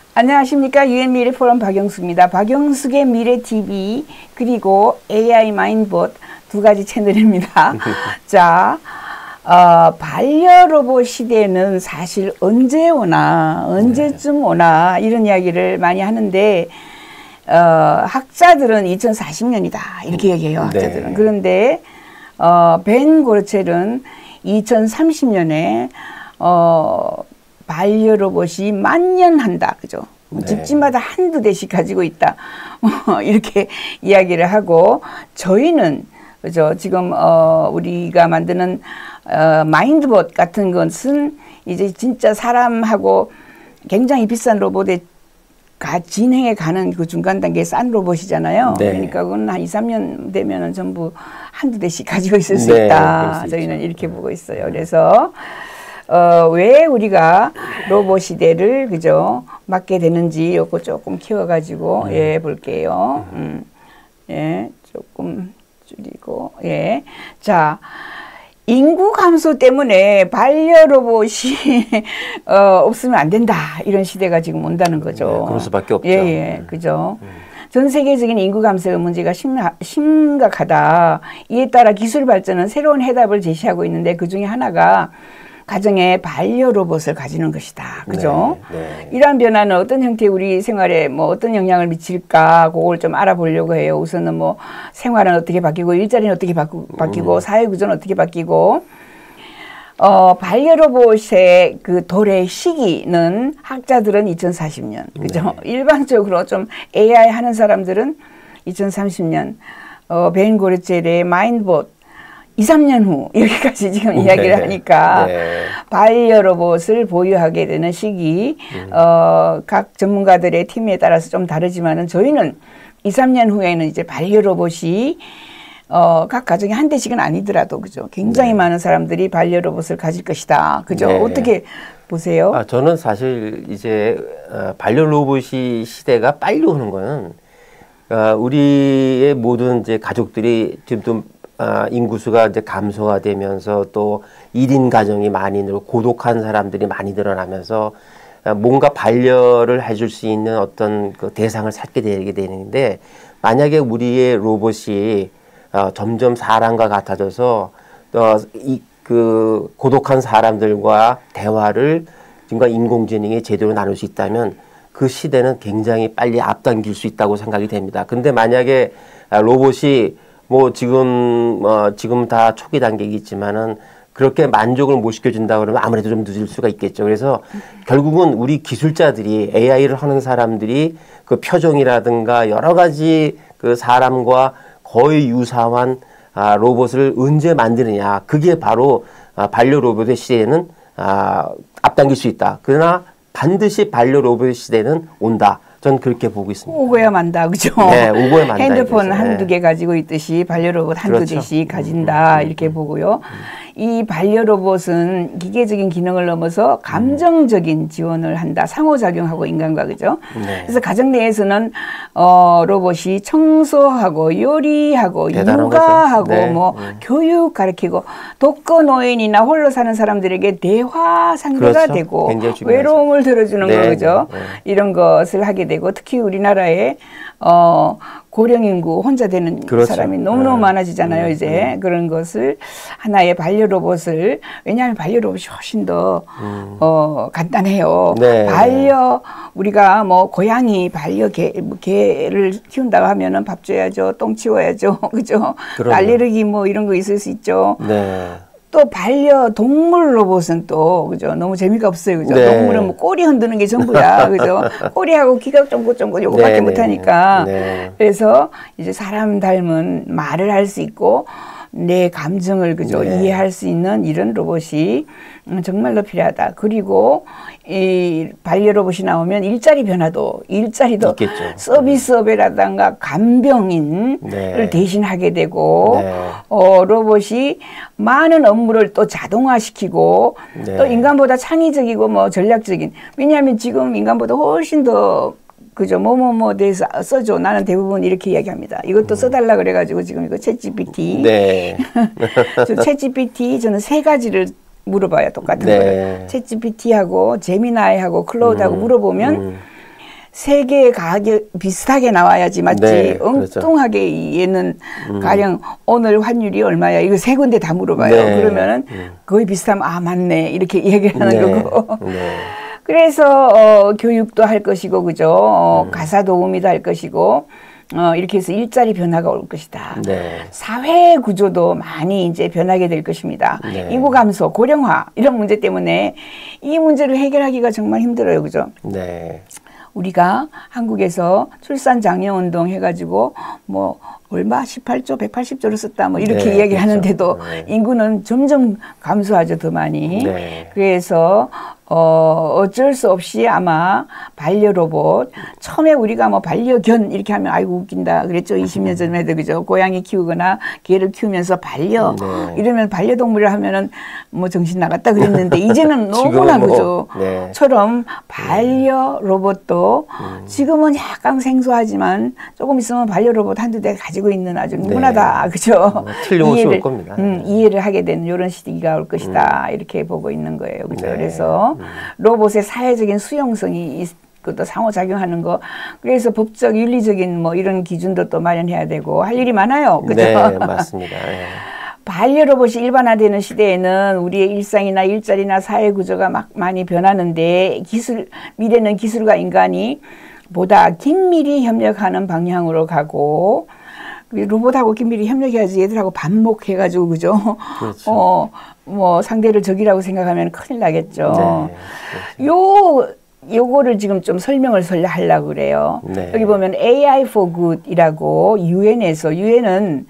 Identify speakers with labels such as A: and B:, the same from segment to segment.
A: 안녕하십니까. 유엔 미래 포럼 박영숙입니다. 박영숙의 미래 TV 그리고 AI 마인봇 두 가지 채널입니다. 자, 반려로봇 시대는 사실 언제 오나, 언제쯤 오나 이런 이야기를 많이 하는데 학자들은 2040년이다 이렇게 얘기해요. 학자들은. 네. 그런데 벤 고르첼은 2030년에 반려로봇이 만년한다. 그죠? 네. 집집마다 한두 대씩 가지고 있다. 이렇게 이야기를 하고, 저희는, 그죠? 지금, 우리가 만드는, 마인드봇 같은 것은 이제 진짜 사람하고 굉장히 비싼 로봇에 진행해 가는 그 중간 단계의 싼 로봇이잖아요. 네. 그러니까 그건 한 2, 3년 되면은 전부 한두 대씩 가지고 있을 수 있다. 저희는 이렇게 보고 있어요. 그래서, 왜 우리가 로봇 시대를, 그죠, 맞게 되는지, 요거 조금 키워가지고, 예, 볼게요. 예, 조금 줄이고, 예. 자, 인구 감소 때문에 반려 로봇이, 없으면 안 된다. 이런 시대가 지금 온다는 거죠.
B: 네, 그럴 수밖에 없죠.
A: 예, 예, 그죠. 전 세계적인 인구 감소 문제가 심각하다. 이에 따라 기술 발전은 새로운 해답을 제시하고 있는데 그 중에 하나가 가정에 반려 로봇을 가지는 것이다. 그죠? 네, 네. 이러한 변화는 어떤 형태의 우리 생활에 뭐 어떤 영향을 미칠까, 그걸 좀 알아보려고 해요. 우선은 뭐 생활은 어떻게 바뀌고, 일자리는 어떻게 바뀌고, 사회 구조는 어떻게 바뀌고, 반려 로봇의 그 도래 시기는 학자들은 2040년. 그죠? 네. 일반적으로 좀 AI 하는 사람들은 2030년, 벤 고르첼의 마인드봇 2, 3년 후 여기까지 지금 이야기를 하니까 반려 로봇을 보유하게 되는 시기 각 전문가들의 팀에 따라서 좀 다르지만은 저희는 2, 3년 후에는 이제 반려 로봇이 각 가정에 한 대씩은 아니더라도 그죠? 굉장히 많은 사람들이 반려 로봇을 가질 것이다. 그죠? 어떻게 보세요?
B: 저는 사실 이제 반려 로봇이 시대가 빨리 오는 거는 우리의 모든 이제 가족들이 지금 좀 인구수가 이제 감소가 되면서 또 1인 가정이 많이 늘고 고독한 사람들이 많이 늘어나면서 뭔가 반려를 해줄 수 있는 어떤 그 대상을 찾게 되게 되는데, 만약에 우리의 로봇이 점점 사람과 같아져서 그 고독한 사람들과 대화를 지금과 인공지능이 제대로 나눌 수 있다면 그 시대는 굉장히 빨리 앞당길 수 있다고 생각이 됩니다. 근데 만약에 로봇이 뭐 지금 다 초기 단계이겠지만은 그렇게 만족을 못 시켜준다 그러면 아무래도 좀 늦을 수가 있겠죠. 그래서 결국은 우리 기술자들이, AI를 하는 사람들이 그 표정이라든가 여러 가지 그 사람과 거의 유사한 로봇을 언제 만드느냐, 그게 바로 반려 로봇의 시대에는 앞당길 수 있다. 그러나 반드시 반려 로봇의 시대는 온다. 전 그렇게 보고 있습니다.
A: 오고야 만다, 그죠?
B: 네, 오고야 만다.
A: 핸드폰 한두 개 가지고 있듯이 반려로봇 한두 대씩 가진다, 이렇게 보고요. 이 반려로봇은 기계적인 기능을 넘어서 감정적인 지원을 한다. 상호작용하고 인간과, 그죠? 네. 그래서 가정 내에서는 로봇이 청소하고 요리하고 육아하고 뭐 교육 가르치고 독거노인이나 홀로 사는 사람들에게 대화 상대가 되고 외로움을 들어주는 거, 그죠? 이런 것을 하게 되고, 특히 우리나라에 고령 인구 혼자 되는 사람이 너무너무 많아지잖아요. 이제 그런 것을 하나의 반려 로봇을, 왜냐하면 반려 로봇이 훨씬 더 간단해요. 우리가 뭐 고양이 개를 키운다고 하면은 밥 줘야죠, 똥 치워야죠, 그죠? 알레르기 뭐 이런 거 있을 수 있죠. 또 반려동물 로봇은 또, 그죠? 너무 재미가 없어요, 그죠? 동물은 뭐 꼬리 흔드는 게 전부야, 그죠? 꼬리하고 귀가 쫑긋쫑긋 요거밖에 못하니까. 그래서 이제 사람 닮은 말을 할 수 있고, 내 감정을, 그죠? 이해할 수 있는 이런 로봇이 정말로 필요하다. 그리고 이 반려 로봇이 나오면 일자리도 있겠죠. 서비스업이라든가 간병인을 대신하게 되고, 로봇이 많은 업무를 또 자동화시키고, 또 인간보다 창의적이고 뭐 전략적인, 왜냐하면 지금 인간보다 훨씬 더, 그죠? 뭐뭐뭐 대해서 써줘. 나는 대부분 이렇게 이야기합니다. 이것도 써달라 그래가지고 지금 이거 챗GPT. 챗GPT 저는 3가지를 물어봐요. 똑같은 거예요. 챗GPT하고 제미나이하고 클로우드하고 물어보면 세 개의 가격 비슷하게 나와야지 맞지.
B: 네, 그렇죠.
A: 엉뚱하게 얘는 가령 오늘 환율이 얼마야 이거 세 군데 다 물어봐요.
B: 네.
A: 그러면은 거의 비슷하면 아 맞네 이렇게 얘기하는
B: 네.
A: 거고.
B: 네.
A: 그래서 교육도 할 것이고 그죠. 가사 도우미도 할 것이고 이렇게 해서 일자리 변화가 올 것이다.
B: 네.
A: 사회 구조도 많이 이제 변하게 될 것입니다.
B: 네.
A: 인구 감소, 고령화 이런 문제 때문에 이 문제를 해결하기가 정말 힘들어요, 그죠?
B: 네.
A: 우리가 한국에서 출산 장려 운동 해가지고 뭐 얼마 18조, 180조를 썼다 뭐 이렇게
B: 네,
A: 이야기를
B: 그렇죠.
A: 하는데도
B: 네.
A: 인구는 점점 감소하죠, 더 많이.
B: 네.
A: 그래서 어쩔 수 없이 아마 반려로봇 처음에 우리가 뭐 반려견 이렇게 하면 아이고 웃긴다 그랬죠. 20년 전에도 그죠. 고양이 키우거나 개를 키우면서 반려
B: 네.
A: 이러면 반려동물을 하면은 뭐 정신 나갔다 그랬는데 이제는 너무나
B: 지금은 뭐,
A: 그죠.
B: 네.
A: 처럼 반려 로봇도 지금은 약간 생소하지만 조금 있으면 반려 로봇 한두 대 가지고 있는 아주 누구나
B: 네.
A: 다 그죠.
B: 뭐 틀림없이 올 겁니다.
A: 이해를 하게 되는 이런 시기가 올 것이다 이렇게 보고 있는 거예요. 그죠.
B: 네.
A: 그래서 로봇의 사회적인 수용성이 또 상호작용하는 거. 그래서 법적, 윤리적인 뭐 이런 기준도 또 마련해야 되고 할 일이 많아요. 그죠?
B: 네, 맞습니다. 네.
A: 반려로봇이 일반화되는 시대에는 우리의 일상이나 일자리나 사회 구조가 막 많이 변하는데 미래는 기술과 인간이 보다 긴밀히 협력하는 방향으로 가고 로봇하고 긴밀히 협력해야지 얘들하고 반목해가지고 그죠?
B: 그렇죠.
A: 뭐 상대를 적이라고 생각하면 큰일 나겠죠.
B: 네, 그렇죠.
A: 요거를 지금 좀 설명을 하려고 그래요.
B: 네.
A: 여기 보면 AI for Good이라고 유엔에서 유엔은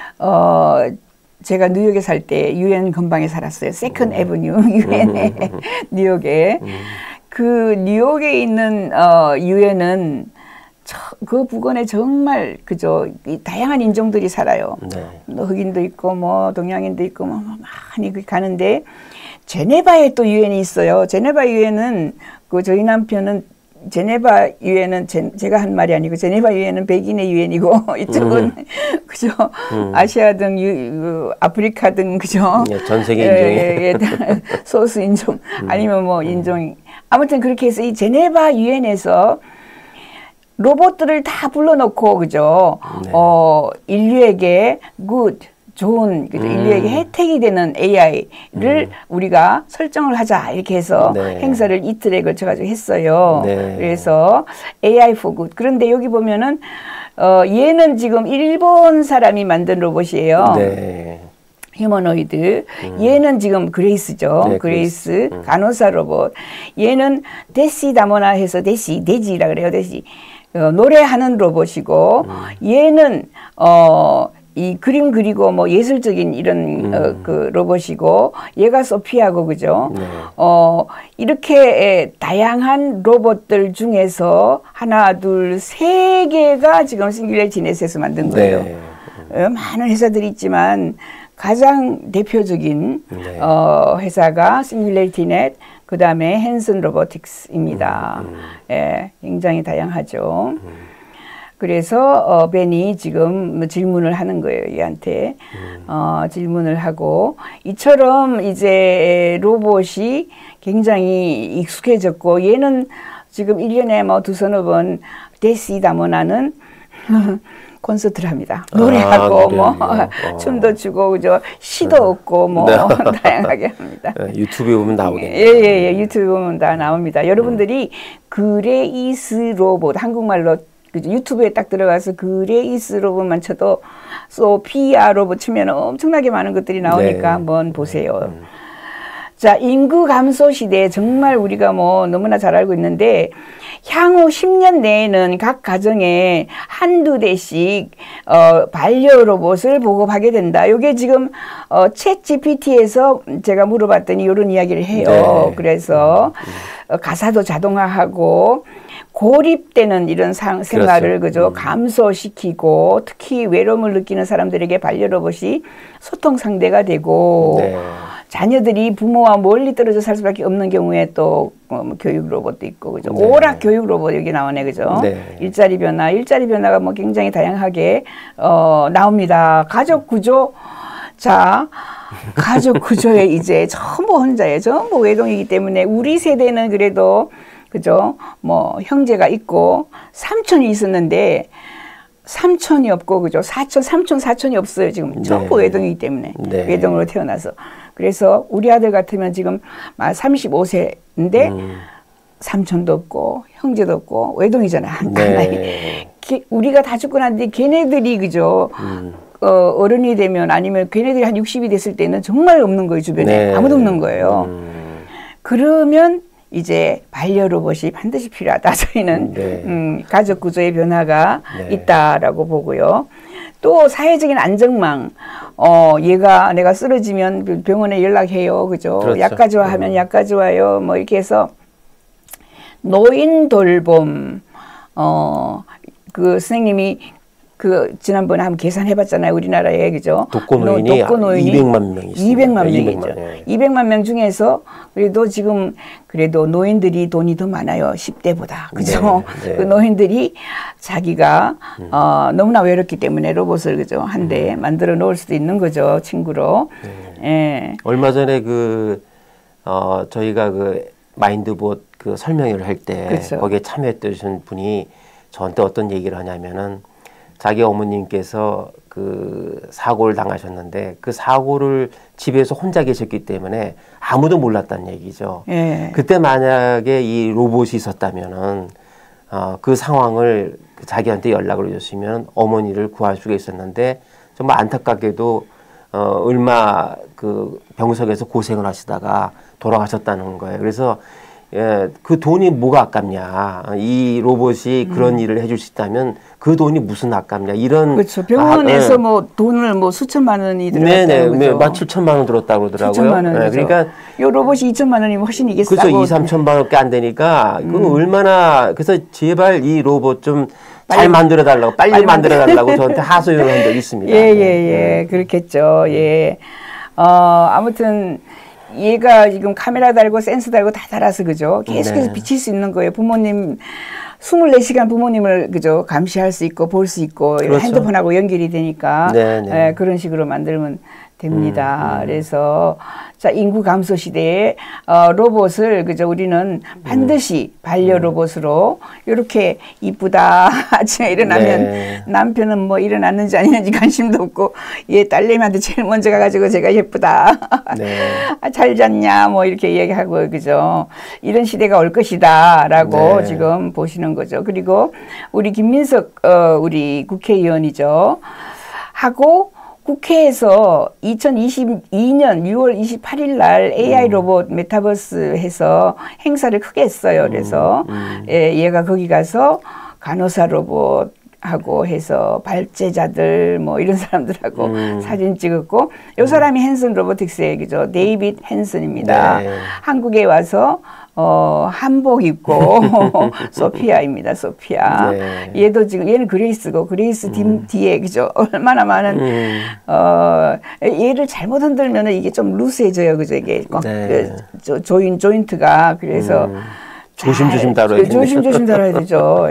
A: 제가 뉴욕에 살 때 유엔 근방에 살았어요. 세컨 애버뉴 유엔에 뉴욕에 그 뉴욕에 있는 유엔은 그 부근에 정말 그저 다양한 인종들이 살아요.
B: 네.
A: 흑인도 있고 뭐 동양인도 있고 뭐 많이 가는데 제네바에 또 유엔이 있어요. 제네바 유엔은 그 저희 남편은 제네바 유엔은 제가 한 말이 아니고 제네바 유엔은 백인의 유엔이고 이쪽은 그죠 아시아 등 아프리카 등 그죠
B: 예, 전 세계 인종이
A: 소수 인종 아니면 뭐 인종 아무튼 그렇게 해서 이 제네바 유엔에서 로봇들을 다 불러놓고 그죠
B: 네.
A: 인류에게 good 좋은 인류에게 혜택이 되는 AI를 우리가 설정을 하자 이렇게 해서
B: 네.
A: 행사를 이틀에 걸쳐가지고 했어요.
B: 네.
A: 그래서 AI for good. 그런데 여기 보면은 얘는 지금 일본 사람이 만든 로봇이에요.
B: 네.
A: 휴머노이드. 얘는 지금 그레이스죠.
B: 네,
A: 그레이스 간호사 로봇. 얘는 데시다모나 해서 데지라 그래요. 데시. 노래하는 로봇이고 얘는 이 그림 그리고 뭐 예술적인 이런 그 로봇이고 얘가 소피아고 그죠?
B: 네.
A: 이렇게 다양한 로봇들 중에서 하나, 둘, 세 개가 지금 싱귤레이티 넷에서 만든 거예요.
B: 네.
A: 많은 회사들이 있지만 가장 대표적인
B: 네.
A: 회사가 싱귤레이티 넷, 그 다음에 핸슨 로보틱스입니다. 예, 굉장히 다양하죠. 그래서 벤이 지금 질문을 하는 거예요, 얘한테. 질문을 하고 이처럼 이제 로봇이 굉장히 익숙해졌고 얘는 지금 1년에 뭐 두서너 번 데시다모나는 콘서트를 합니다. 노래하고 뭐 춤도 추고 그죠? 시도 얻고 뭐 다양하게 합니다.
B: 유튜브에 보면 나오겠네요.
A: 예, 유튜브에 보면 다 나옵니다. 여러분들이 그레이스 로봇 한국말로 그죠? 유튜브에 딱 들어가서 그레이스 로봇만 쳐도 소피아 로봇 치면 엄청나게 많은 것들이 나오니까
B: 네.
A: 한번 보세요. 자, 인구 감소 시대에 정말 우리가 뭐 너무나 잘 알고 있는데 향후 10년 내에는 각 가정에 한두 대씩 반려 로봇을 보급하게 된다. 이게 지금 챗 GPT에서 제가 물어봤더니 이런 이야기를 해요.
B: 네.
A: 그래서 가사도 자동화하고 고립되는 이런 생활을 그죠 감소시키고 특히 외로움을 느끼는 사람들에게 반려 로봇이 소통 상대가 되고
B: 네.
A: 자녀들이 부모와 멀리 떨어져 살 수밖에 없는 경우에 또 교육 로봇도 있고 그죠
B: 네.
A: 오락 교육 로봇 여기 나오네 그죠
B: 네.
A: 일자리 변화가 뭐 굉장히 다양하게 나옵니다. 가족 구조 자 가족 구조에 이제 전부 혼자예요. 전부 외동이기 때문에 우리 세대는 그래도 그죠? 뭐 형제가 있고 삼촌이 있었는데 삼촌이 없고 그죠? 삼촌, 사촌이 없어요. 지금 전부 외동이기 때문에 외동으로 태어나서 그래서 우리 아들 같으면 지금 35세인데 삼촌도 없고 형제도 없고 외동이잖아요. 하나에 우리가 다 죽고 난 뒤 걔네들이 그죠? 어른이 되면 아니면 걔네들이 한 60이 됐을 때는 정말 없는 거예요. 주변에 아무도 없는 거예요. 그러면 이제 반려로봇이 반드시 필요하다. 저희는 가족 구조의 변화가 있다라고 보고요. 또 사회적인 안정망. 얘가 내가 쓰러지면 병원에 연락해요. 그죠? 그렇죠. 약 가져와하면 약 가져와요. 뭐 이렇게 해서 노인 돌봄. 그 선생님이 그 지난번에 한번 계산해봤잖아요. 우리나라에 그죠?
B: 독거노인이 200만 명이 있습니다.
A: 200만 명이죠. 200만 명 중에서 그래도 지금 그래도 노인들이 돈이 더 많아요. 10대보다 그죠? 그 노인들이 자기가 너무나 외롭기 때문에 로봇을 그죠? 한 대 만들어 놓을 수도 있는 거죠. 친구로.
B: 얼마 전에 저희가 그 마인드봇 그 설명회를 할 때 그렇죠. 거기에 참여했던 분이 저한테 어떤 얘기를 하냐면은 자기 어머님께서 그 사고를 당하셨는데 그 사고를 집에서 혼자 계셨기 때문에 아무도 몰랐다는 얘기죠. 그때 만약에 이 로봇이 있었다면은 그 상황을 자기한테 연락을 줬으면 어머니를 구할 수가 있었는데 정말 안타깝게도 얼마 그 병석에서 고생을 하시다가 돌아가셨다는 거예요. 그래서 그 돈이 뭐가 아깝냐. 이 로봇이 그런 일을 해줄 수 있다면 그 돈이 무슨 아깝냐. 이런.
A: 그렇죠. 병원에서 뭐 돈을 뭐 수천만 원이 들었다고.
B: 네네. 7천만 원 들었다고 그러더라고요.
A: 7천만 원.
B: 그러니까.
A: 이 로봇이 2천만 원이면 훨씬 이게
B: 그렇죠.
A: 싸고.
B: 2, 3천만 원밖에 안 되니까. 그건 얼마나. 그래서 제발 이 로봇 좀 잘 만들어 달라고. 빨리 만들어 달라고 저한테 하소연을 한 적이 있습니다.
A: 예. 그렇겠죠. 아무튼. 얘가 지금 카메라 달고 센서 달고 다 달아서 그죠? 계속해서 비칠 수 있는 거예요. 부모님 24시간 부모님을 그죠? 감시할 수 있고 볼 수 있고 그렇죠. 핸드폰하고 연결이 되니까 그런 식으로 만들면 됩니다. 그래서 자 인구 감소 시대에 로봇을 그죠? 우리는 반드시 반려 로봇으로 이렇게 이쁘다 아침에 일어나면 남편은 뭐 일어났는지 아니는지 관심도 없고 얘 딸내미한테 제일 먼저 가가지고 제가 예쁘다 잘 잤냐 뭐 이렇게 얘기하고 그죠? 이런 시대가 올 것이다라고 지금 보시는 거죠. 그리고 우리 김민석 우리 국회의원이죠. 하고 국회에서 2022년 6월 28일 날 AI 로봇 메타버스 해서 행사를 크게 했어요. 그래서 얘가 거기 가서 간호사 로봇 하고 해서 발제자들 뭐 이런 사람들하고 사진 찍었고 요 사람이 핸슨 로보틱스의 그죠 데이빗 핸슨입니다. 한국에 와서 한복 입고 소피아입니다. 소피아. 얘도 지금 얘는 그레이스고 그레이스 뒤에 그죠 얼마나 많은 얘를 잘못 흔들면은 이게 좀 루스해져요. 그죠 이게 조인트가 그래서
B: 조심조심 다뤄야 되죠.
A: 조심조심 다뤄야 되죠.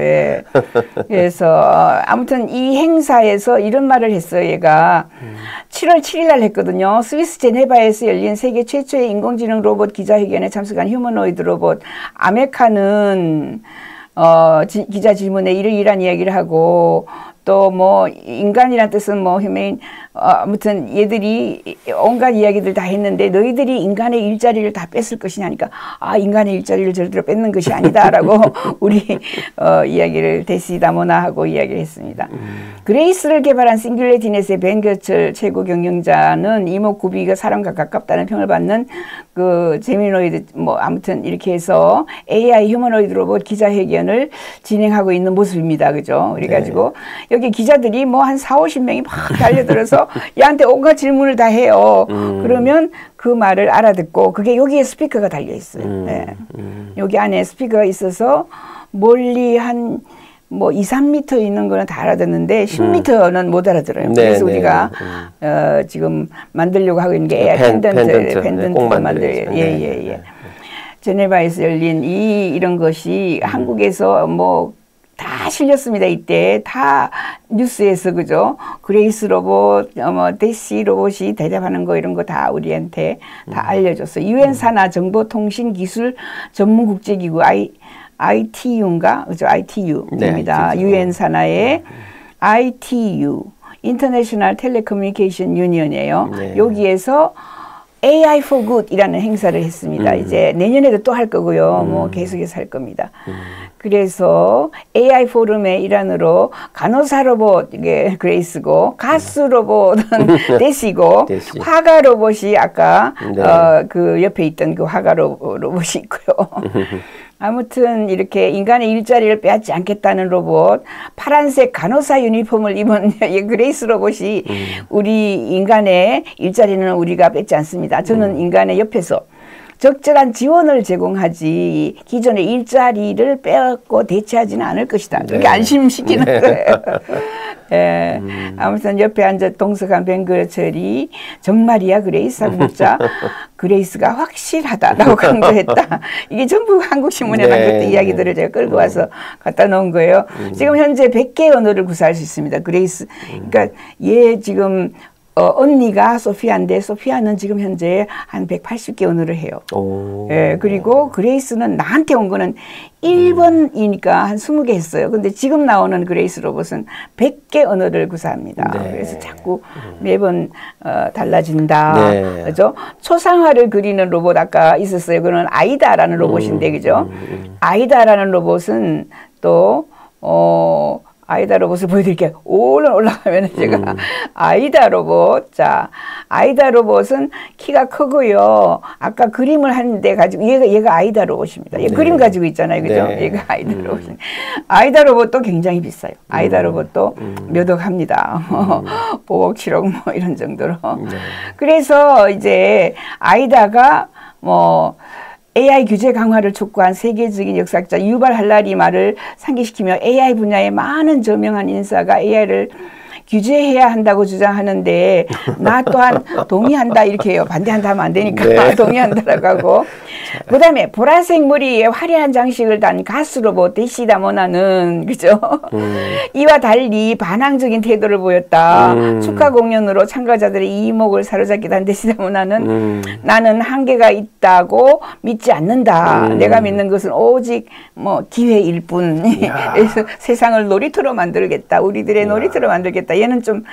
A: 그래서 아무튼 이 행사에서 이런 말을 했어요. 얘가 7월 7일 날 했거든요. 스위스 제네바에서 열린 세계 최초의 인공지능 로봇 기자회견에 참석한 휴머노이드 로봇 아메카는 기자 질문에 이러이러한 이야기를 하고 또 뭐 인간이란 뜻은 뭐 휴메인 아무튼 얘들이 온갖 이야기들 다 했는데 너희들이 인간의 일자리를 다 뺐을 것이냐니까 인간의 일자리를 절대로 뺏는 것이 아니다라고 우리 이야기를 데시다모나하고 이야기를 했습니다. 그레이스를 개발한 싱귤레티넷의 벤 겨철 최고 경영자는 이목구비가 사람과 가깝다는 평을 받는 그 제미노이드 뭐 아무튼 이렇게 해서 AI 휴머노이드 로봇 기자회견을 진행하고 있는 모습입니다. 그죠? 그래가지고 여기 기자들이 뭐 한 40-50명이 막 달려들어서 얘한테 온갖 질문을 다 해요. 그러면 그 말을 알아듣고 그게 여기에 스피커가 달려 있어요. 여기 안에 스피커가 있어서 멀리 한 뭐 2-3m 있는 거는 다 알아듣는데 10m는 못 알아들어요. 그래서 우리가 지금 만들려고 하고 있는 게 AI 펜던트를 만들어요. 제네바에서 열린 이런 것이 한국에서 뭐 다 실렸습니다. 이때 다 뉴스에서 그죠? 그레이스 로봇, 데시 로봇이 대답하는 거 이런 거 다 우리한테 다 알려줬어요. 유엔 산하 정보통신기술 전문국제기구 ITU인가? 그죠? ITU입니다.
B: 네,
A: 유엔 산하의 ITU, International Telecommunication Union이에요.
B: 네.
A: 여기에서 AI for Good이라는 행사를 했습니다. 이제 내년에도 또 할 거고요. 뭐 계속해서 할 겁니다. 그래서 AI 포럼의 일환으로 간호사 로봇 이게 그레이스고 가수 로봇은 데시고
B: 데시.
A: 화가 로봇이 아까
B: 네.
A: 그 옆에 있던 그 화가 로봇이 있고요. 아무튼 이렇게 인간의 일자리를 빼앗지 않겠다는 로봇, 파란색 간호사 유니폼을 입은 이 그레이스 로봇이 우리 인간의 일자리는 우리가 뺏지 않습니다. 저는 인간의 옆에서 적절한 지원을 제공하지 기존의 일자리를 빼앗고 대체하지는 않을 것이다. 이렇게 안심시키는 거예요. 예. 아무튼 옆에 앉아 동석한 뱅그처리 정말이야 그레이스 하고 묻자 그레이스가 확실하다라고 강조했다. 이게 전부 한국신문에 남겼던 이야기들을 제가 끌고 와서 갖다 놓은 거예요. 지금 현재 100개의 언어를 구사할 수 있습니다. 그레이스. 그러니까 얘 지금 언니가 소피아인데 소피아는 지금 현재 한 180개 언어를 해요. 예, 그리고 그레이스는 나한테 온 거는 1번이니까 한 20개 했어요. 근데 지금 나오는 그레이스 로봇은 100개 언어를 구사합니다.
B: 네.
A: 그래서 자꾸 매번 달라진다.
B: 네.
A: 그죠? 초상화를 그리는 로봇 아까 있었어요. 그건 아이다라는 로봇인데, 그죠? 아이다라는 로봇은 또 아이다 로봇을 보여드릴게요. 올라가면 제가 아이다 로봇. 자, 아이다 로봇은 키가 크고요. 아까 그림을 하는데 가지고 얘가 아이다 로봇입니다. 얘 그림 가지고 있잖아요, 그죠?
B: 네.
A: 얘가 아이다 로봇. 아이다 로봇도 굉장히 비싸요. 아이다 로봇도 몇 억 합니다. 5억, 7억 뭐 이런 정도로. 그래서 이제 아이다가 뭐 AI 규제 강화를 촉구한 세계적인 역사학자 유발 할라리 말을 상기시키며 AI 분야의 많은 저명한 인사가 AI를 규제해야 한다고 주장하는데 나 또한 동의한다 이렇게 해요. 반대한다 하면 안 되니까
B: 네.
A: 동의한다라고 하고 그 다음에 보라색 머리에 화려한 장식을 단 가수 로봇 데시다 모나는 그죠? 이와 달리 반항적인 태도를 보였다. 축하 공연으로 참가자들의 이목을 사로잡기도 한 데시다 모나는 나는 한계가 있다고 믿지 않는다. 내가 믿는 것은 오직 뭐 기회일 뿐. 그래서 세상을 놀이터로 만들겠다. 우리들의 놀이터로 만들겠다. 얘는 좀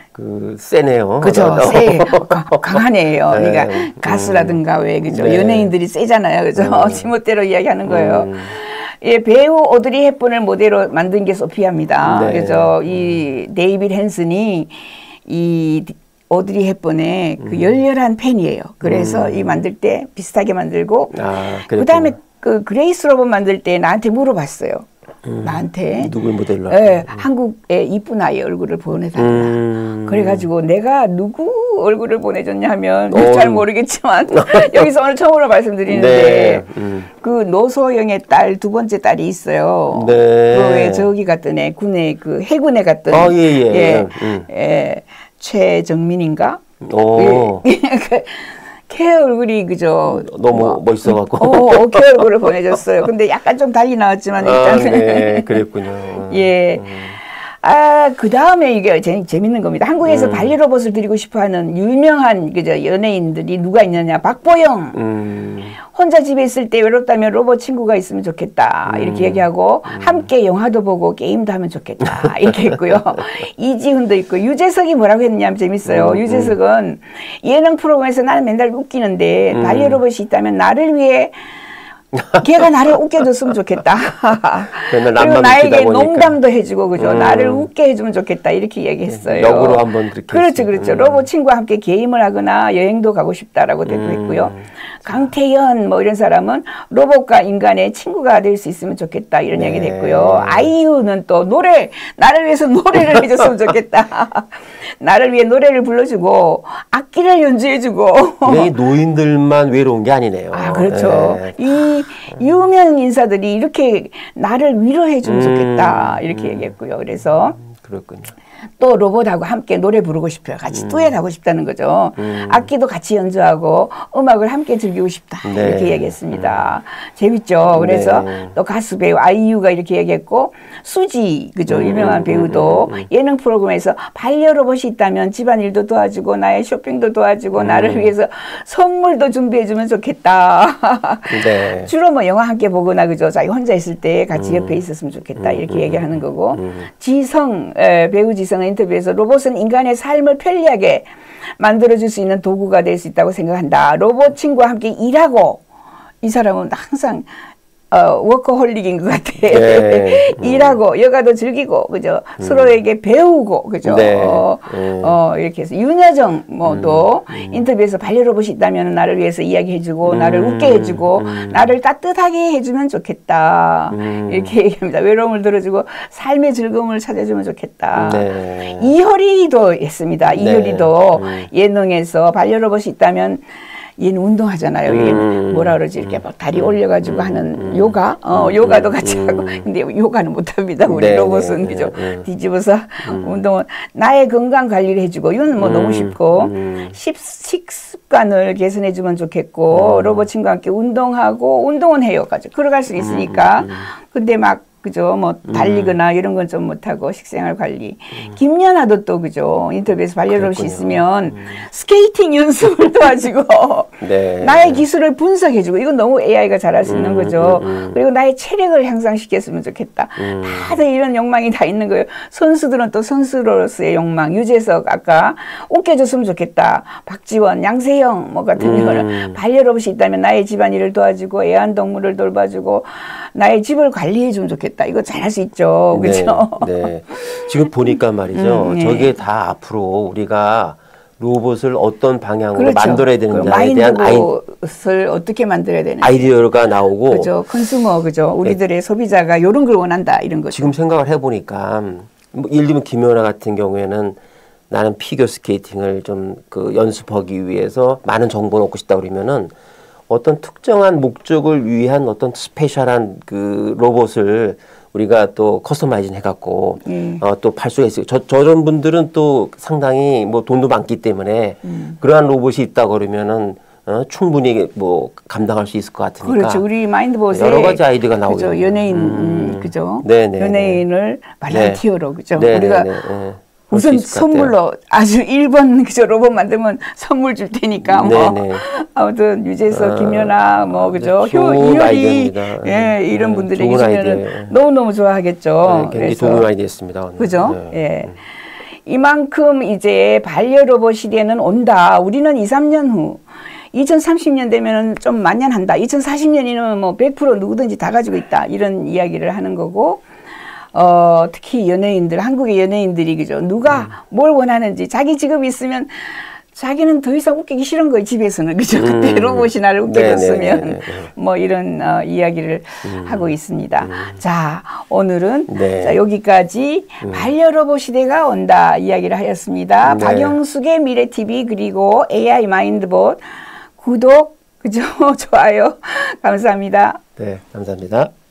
B: 세네요.
A: 그죠. 강한 애예요.
B: 네.
A: 그러니까 가수라든가 왜 그죠.
B: 네.
A: 연예인들이 세잖아요. 그죠. 지멋대로 이야기하는 거예요. 예, 배우 오드리 헵번을 모델로 만든 게 소피아입니다.
B: 네.
A: 그래서 이 데이빗 헨슨이 이 오드리 헵번의 그 열렬한 팬이에요. 그래서 이 만들 때 비슷하게 만들고 그다음에 그 그레이스 로봇 만들 때 나한테 물어봤어요. 나한테
B: 누굴 모델로?
A: 예, 한국의 이쁜 아이 얼굴을 보내달라. 그래가지고 내가 누구 얼굴을 보내줬냐 하면 잘 모르겠지만 여기서 오늘 처음으로 말씀드리는데 그 노소영의 딸 두 번째 딸이 있어요.
B: 네.
A: 그 저기 갔던 애 군에 그 해군에 갔던 예, 최정민인가? 걔 얼굴이 그죠
B: 너무 멋있어갖고
A: 걔 얼굴을 보내줬어요. 근데 약간 좀 달리 나왔지만 일단은
B: 네, 그랬군요.
A: 예. 그 다음에 이게 재밌는 겁니다. 한국에서 반려로봇을 드리고 싶어하는 유명한 그죠 연예인들이 누가 있느냐? 박보영. 혼자 집에 있을 때 외롭다면 로봇 친구가 있으면 좋겠다 이렇게 얘기하고 함께 영화도 보고 게임도 하면 좋겠다 이렇게 했고요. 이지훈도 있고 유재석이 뭐라고 했냐면 재밌어요. 유재석은 예능 프로그램에서 나는 맨날 웃기는데 반려로봇이 있다면 나를 위해 걔가 나를 웃겨줬으면 좋겠다. 그리고 나에게 농담도 해주고 그죠. 나를 웃게 해주면 좋겠다 이렇게 얘기했어요.
B: 역으로 한번 그렇게
A: 그렇죠. 로봇 친구와 함께 게임을 하거나 여행도 가고 싶다라고 대표했고요. 강태현 뭐 이런 사람은 로봇과 인간의 친구가 될 수 있으면 좋겠다 이런 얘기를 했고요. 아이유는 또 나를 위해서 노래를 해줬으면 좋겠다. 나를 위해 노래를 불러주고 악기를 연주해주고.
B: 이 노인들만 외로운 게 아니네요.
A: 그렇죠. 이 유명 인사들이 이렇게 나를 위로해주면 좋겠다 이렇게 얘기했고요. 그래서
B: 그렇군요.
A: 또 로봇하고 함께 노래 부르고 싶어요. 같이 듀엣하고 싶다는 거죠. 악기도 같이 연주하고 음악을 함께 즐기고 싶다.
B: 네.
A: 이렇게 얘기했습니다. 재밌죠. 그래서
B: 네.
A: 또 가수 배우 아이유가 이렇게 얘기했고 수지 그죠 유명한 배우도 예능 프로그램에서 반려로봇이 있다면 집안일도 도와주고 나의 쇼핑도 도와주고 나를 위해서 선물도 준비해주면 좋겠다.
B: 네.
A: 주로 뭐 영화 함께 보거나 그죠 자기 혼자 있을 때 같이 옆에 있었으면 좋겠다 이렇게 얘기하는 거고 지성 배우 지성은 인터뷰에서 로봇은 인간의 삶을 편리하게 만들어줄 수 있는 도구가 될 수 있다고 생각한다. 로봇 친구와 함께 일하고 이 사람은 항상 워커홀릭인 것 같아.
B: 네.
A: 일하고 여가도 즐기고 그죠 서로에게 배우고 그죠
B: 네.
A: 이렇게 해서 윤여정 뭐도 인터뷰에서 반려로봇이 있다면 나를 위해서 이야기해주고 나를 웃게 해주고 나를 따뜻하게 해주면 좋겠다 이렇게 얘기합니다. 외로움을 들어주고 삶의 즐거움을 찾아주면 좋겠다.
B: 네.
A: 이효리도 했습니다. 이효리도 예능에서 반려로봇이 있다면 얘는 운동하잖아요. 얘는 뭐라 그러지 이렇게 막 다리 올려가지고 하는 요가, 요가도 같이 하고. 근데 요가는 못합니다. 우리
B: 네,
A: 로봇은
B: 네,
A: 그죠?
B: 네.
A: 뒤집어서 운동은 나의 건강 관리를 해주고 이건 뭐 너무 쉽고 식습관을 개선해주면 좋겠고 로봇 친구와 함께 운동하고 운동은 해요. 가지고 걸어갈 수 있으니까. 근데 막 그죠 뭐 달리거나 이런 건 좀 못하고 식생활 관리. 김연아도 또 그죠 인터뷰에서 반려로봇이 있으면 스케이팅 연습을 도와주고
B: 네.
A: 나의 기술을 분석해주고 이건 너무 AI가 잘할 수 있는 거죠. 그리고 나의 체력을 향상시켰으면 좋겠다. 다들 이런 욕망이 다 있는 거예요. 선수들은 또 선수로서의 욕망. 유재석 아까 웃겨줬으면 좋겠다. 박지원, 양세형 뭐 같은 경우는 반려로봇이 있다면 나의 집안일을 도와주고 애완동물을 돌봐주고 나의 집을 관리해주면 좋겠다. 이거 잘할 수 있죠. 그렇죠?
B: 네, 네. 지금 보니까 말이죠.
A: 네.
B: 저게 다 앞으로 우리가 로봇을 어떤 방향으로
A: 그렇죠.
B: 만들어야 되는지에 대한
A: 마인드봇을 어떻게 만들어야 되는지.
B: 아이디어가 나오고
A: 그죠. 컨슈머 그죠. 우리들의 소비자가 이런 걸 원한다 이런 거죠.
B: 지금 생각을 해보니까 뭐 예를 들면 김연아 같은 경우에는 나는 피겨 스케이팅을 좀 그 연습하기 위해서 많은 정보를 얻고 싶다 그러면은 어떤 특정한 목적을 위한 어떤 스페셜한 그 로봇을 우리가 또 커스터마이징 해갖고 또 팔 수가 있어요. 저런 분들은 또 상당히 뭐 돈도 많기 때문에 그러한 로봇이 있다 그러면은 충분히 뭐 감당할 수 있을 것 같으니까.
A: 그렇죠. 우리 마인드봇에
B: 여러 가지 아이디어가 나오죠.
A: 그죠. 연예인 그죠.
B: 네네.
A: 연예인을 발란티어로 그죠.
B: 네네네.
A: 우리가 우선 선물로 아주 1번 그저 로봇 만들면 선물 줄 테니까 뭐 아무튼 유재석, 김연아 뭐 그죠 이효리 이런 분들이 계시면 너무너무 좋아하겠죠.
B: 굉장히 좋은 아이디어였습니다.
A: 그죠? 예. 이만큼 이제 반려로봇 시대는 온다. 우리는 2, 3년 후 2030년 되면 좀 만연한다. 2040년이면 뭐 100% 누구든지 다 가지고 있다. 이런 이야기를 하는 거고 특히 연예인들, 한국의 연예인들이 그죠. 누가 뭘 원하는지 자기 직업이 있으면 자기는 더 이상 웃기기 싫은 거예요. 집에서는 그죠. 그때 로봇이 나를 웃겨줬으면 뭐 이런 이야기를 하고 있습니다. 자, 오늘은 자, 여기까지 반려로봇 시대가 온다 이야기를 하였습니다. 박영숙의 미래TV 그리고 AI 마인드봇 구독 그죠. 좋아요. 감사합니다.
B: 네, 감사합니다.